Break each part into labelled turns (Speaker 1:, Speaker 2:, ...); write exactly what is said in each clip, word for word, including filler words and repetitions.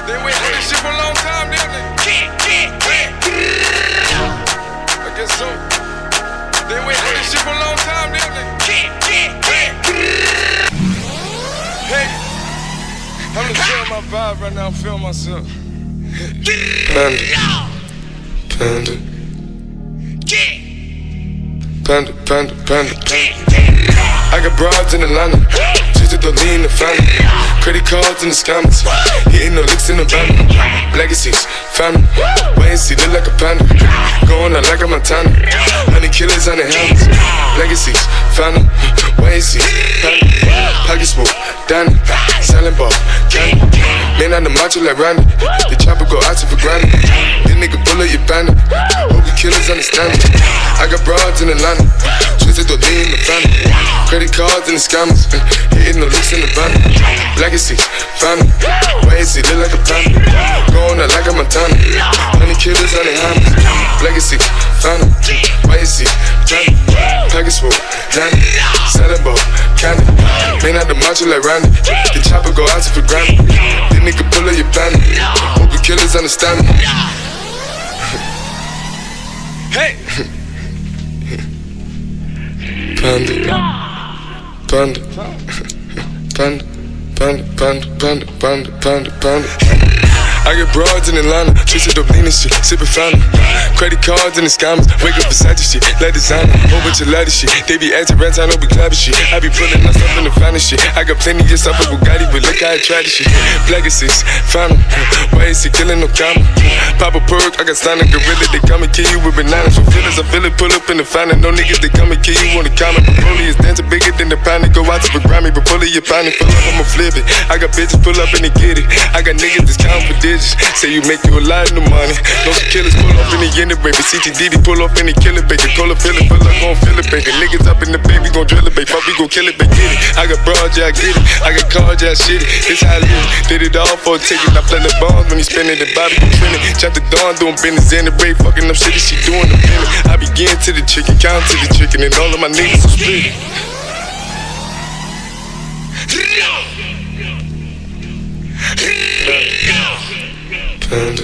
Speaker 1: They wait for this shit for a long time, didn't they? I guess so. They wait for this shit for a long time, didn't they? Hey, I'm just feeling my vibe right now. I'm feeling myself. Panda, panda, panda, panda, panda, panda. I got broads in Atlanta, twisted the lean, the family. Credit cards in the scammers, hitting the licks in the van. Legacies, family, wait and see, look like a panda. Going out like a Montana, honey killers on the helmets. Legacies, family, wait and see, panda. Pockets full, Danny, selling ball, candy. Man on the macho like Randy, the chopper go out to for granted. This nigga bullet, you bandit, hope you killers understand it. I got broads in Atlanta, twisted the lean, the family. Credit cards and the scammers, hitting the licks in the van. Legacies, family, wait and see, look like a panda. Going out like a Montana, honey killers on the hammers. Legacies, family, wait and see, panda. Pockets full, Danny, selling ball, candy. Man out the macho like Randy, the chopper go out to for granted. This nigga pull up your bandit, hope you killers understand me. Hey! Panda, panda, panda, panda, panda, panda, panda, panda, panda. I get broads in Atlanta, twisted up lean and shit, sippin' fountain. Credit cards and the scammers, wake up beside shit, like designer, whole bunch of ladder shit. They be acting rats, I know be clapping shit. I be pulling myself in the finest shit. I got plenty of stuff with Bugatti, but look how I try this shit. Legacies, fountain, why is he killing no comma? Pop a perk, I got signed a gorilla, they come and kill you with bananas. For feelings, I feel it, pull up in the fountain. No niggas, they come and kill you on the comment. Broly is dancing bigger than the pound, go out to the Grammy, but pull it, your pound, pull up, I'ma flip it. I got bitches pull up and they get it. I got niggas that's counting for digits. Say you make you a lot of money. No some killers pull up in the end of baby. C T D D pull up in the killer baby. Cola fill it, pull up gon' fill it baby. Niggas up in the baby gon' drill it baby. Fuck we gon' kill it baby. Get it. I got broads, yeah I get it. I got cars, yeah I shit it. This how I live. Did it all for a ticket. I play the bombs when he spinning the Bobby gon' spin it. Chop the dawn doing business in the break. Fucking up shit she doing the feeling. I begin to the chicken, count to the chicken, and all of my niggas are split. Panda,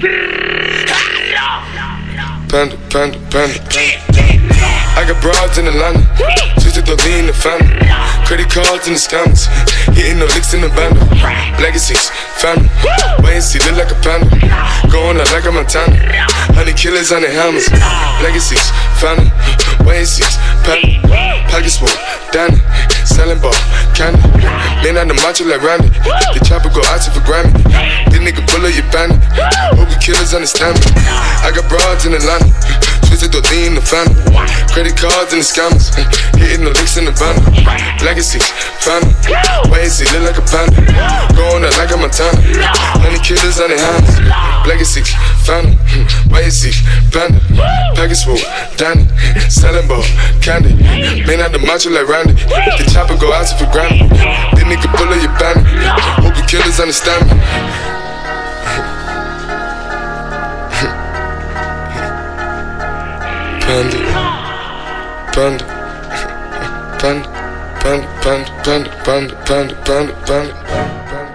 Speaker 1: panda, panda, panda, panda. I got broads in Atlanta, twisted the lean, the family. Credit cards and the scammers, hitting the licks in the van. Legacies, family, wait and see, look like a panda. Going out like a Montana, honey killers on the hammers. Legacies, family, wait and see, panda. Pockets full, Danny, selling ball, candy. Man on the macho like Randy, the chopper go out to for Grammy. This nigga pull up your bandit, hope you killers understand me. I got broads in Atlanta, twisted the lean, the family. Credit cards and the scammers, hitting the licks in the van. Legacies, family, wait and see, look like a panda. Going out like a Montana, honey killers on the hands. Legacies, family, wait and see, panda. Pockets full, Danny, selling ball, candy. Man out the macho like Randy, the chopper go out to for granted. This nigga pull up your bandit, hope you killers understand me. Panda, panda, panda, panda, panda, panda, panda, panda, panda, panda, panda.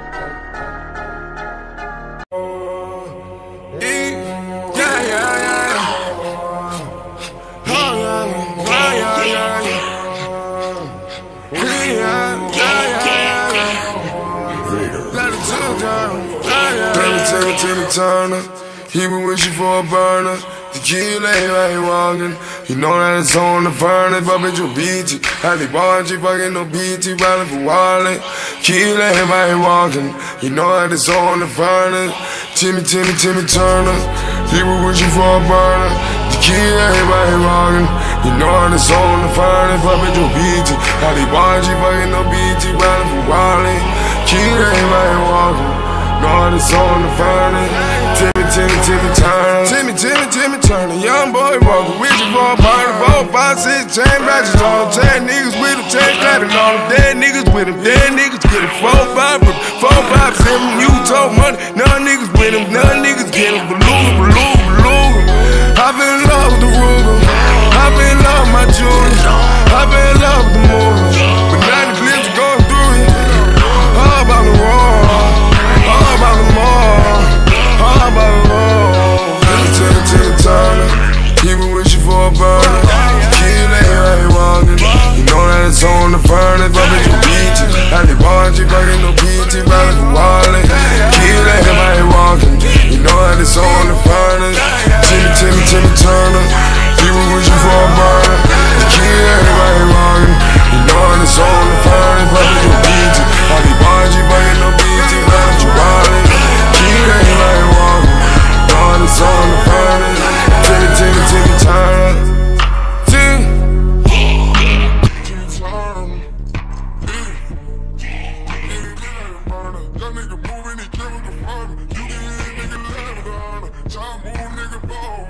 Speaker 2: Turner, he been wishing for a burner. The kid lay while he walking. You know that it's on the furnace, but bitch you beat it. How they want you fucking no B T, riding for wallet. Kid lay while he walking. You know that it's on the furnace. Timmy, Timmy, Timmy Turner, he been wishing for a burner. The kid lay while he walking. You know that it's on the furnace, but bitch you beat it. How they want you fucking no B T, riding for wallet. Kid lay while he walking. God is on the furnace. Timmy, Timmy, Timmy Turner. Timmy, Timmy, Timmy Turner. Young boy walking with you for a party. Four, five, six, chain ratchets on them. Ten niggas with him, ten clapping on them. Dead niggas with him, dead niggas get him. Four, five, four, five, seven. You told money. None niggas with him, none niggas get him. Beluga, beluga, beluga. I been in love with the Ruger. I been in love with my jewelry. I been in love with the movie. But now the clips going through it. All about the war. All about the more.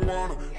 Speaker 2: marijuana.